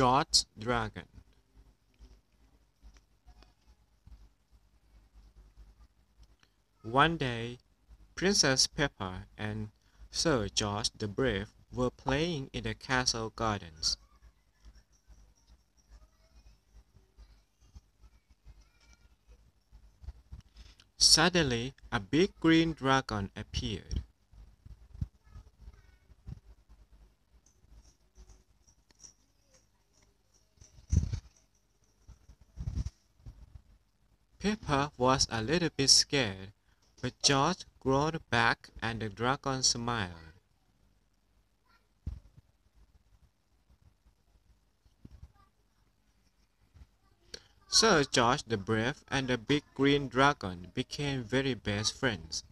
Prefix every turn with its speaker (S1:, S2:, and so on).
S1: George's Dragon. One day, Princess Peppa and Sir George the Brave were playing in the castle gardens. Suddenly, a big green dragon appeared. Peppa was a little bit scared, but George roared back and the dragon smiled. Sir George the Brave and the big green dragon became very best friends.